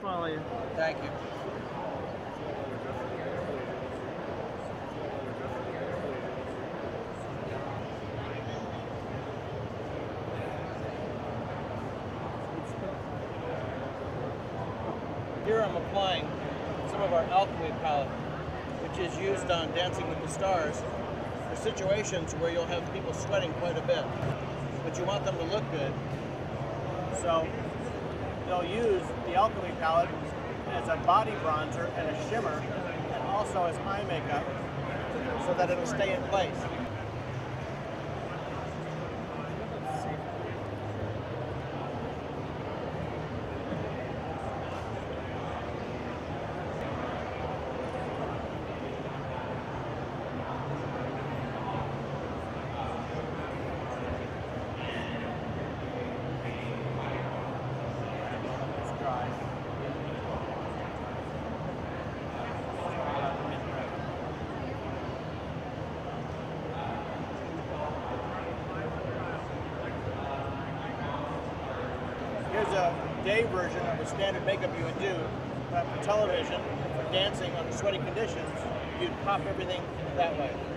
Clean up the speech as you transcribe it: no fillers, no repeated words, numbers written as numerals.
follow you. Thank you. Here I'm applying some of our alchemy palette, which is used on Dancing with the Stars for situations where you'll have people sweating quite a bit, but you want them to look good. So they'll use the alchemy palette as a body bronzer and a shimmer, and also as eye makeup, so that it'll stay in place. Here's a day version of the standard makeup you would do, but for television, for dancing under sweaty conditions, you'd pop everything that way.